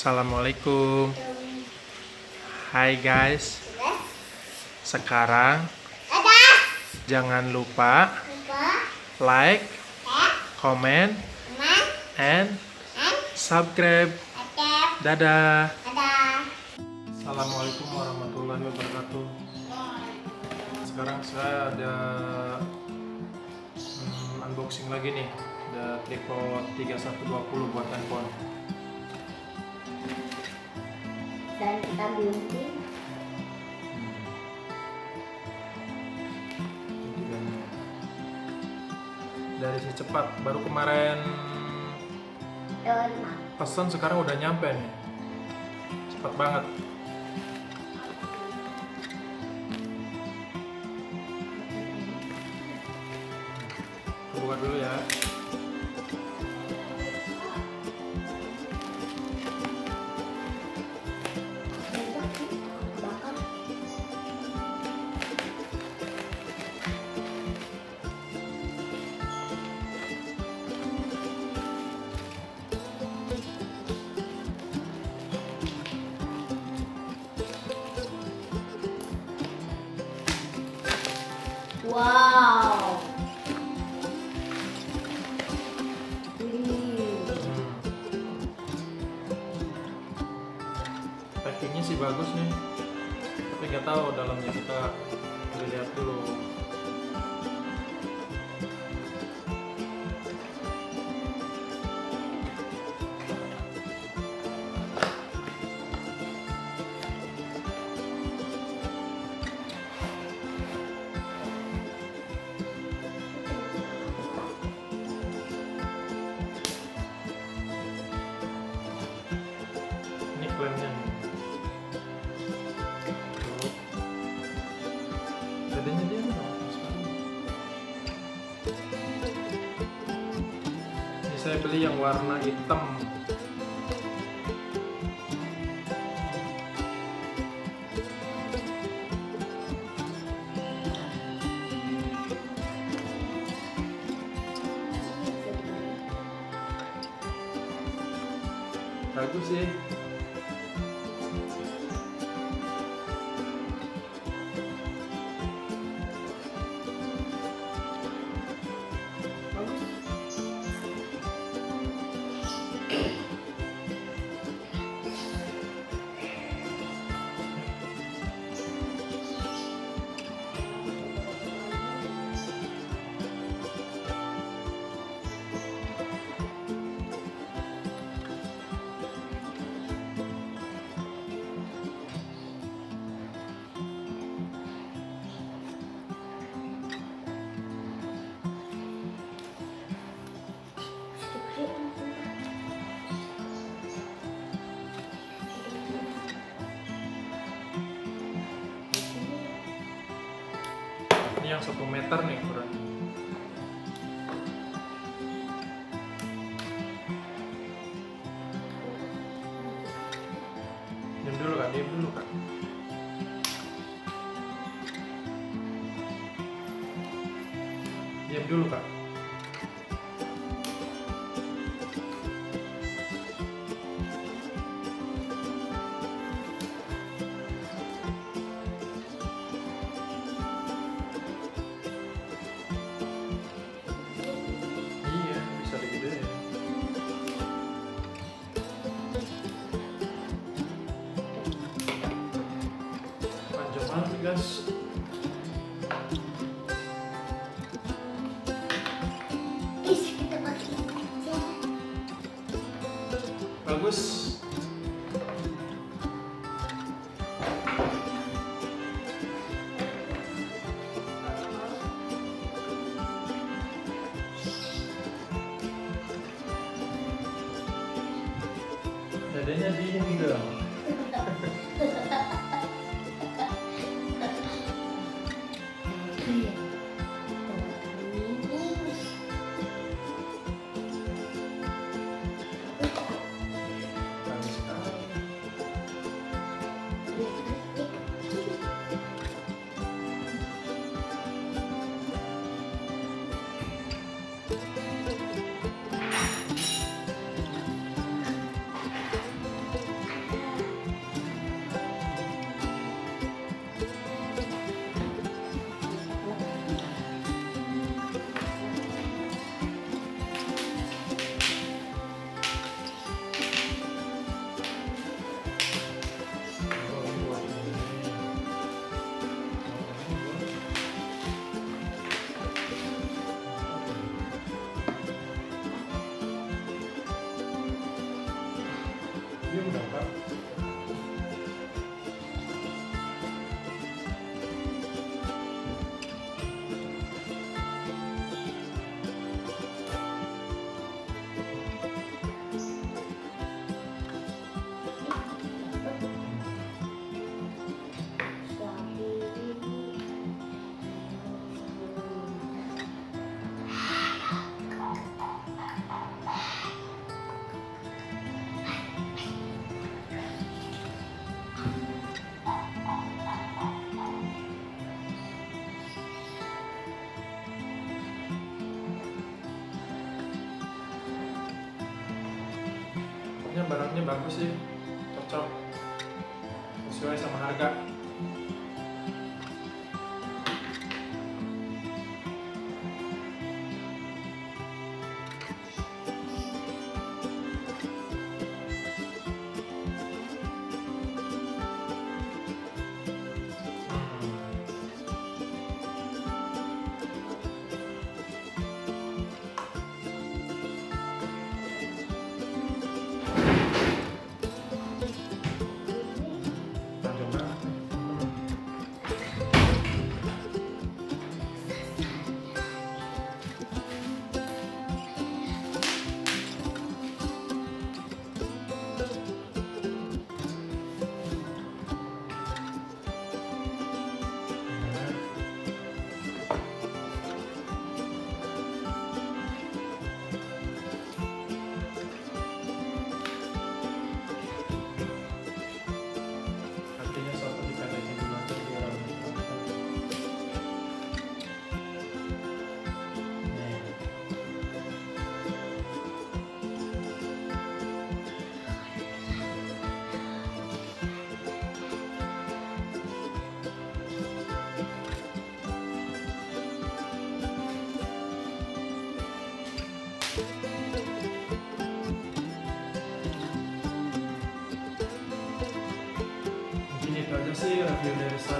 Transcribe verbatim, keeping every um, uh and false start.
Assalamualaikum. Hai guys. Sekarang jangan lupa like, comment, and subscribe. Dadah. Assalamualaikum warahmatullahi wabarakatuh. Sekarang saya ada hmm, unboxing lagi nih. Ada tripod tiga satu dua nol buat handphone. Dan kita gunting. Dari si cepat, baru kemarin pesan sekarang udah nyampe nih, cepat banget. Buka dulu ya. Wow. Packingnya sih bagus nih, tapi nggak tahu dalamnya, kita lihat dulu. Ini klaimnya nih. Dadanya dia bagus banget. Ini saya beli yang warna hitam. Bagus sih. Ini yang satu meter nih kurang. Diam dulu kak, diam dulu kak. Diam dulu kak. Iya, bisa digedein. Panjang banget nih guys. Kita pakai aja. Bagus. Dadanya dingin dong. Bagus sekali. barangnya bagus sih, cocok, sesuai sama harga. Mungkin itu aja sih review dari saya.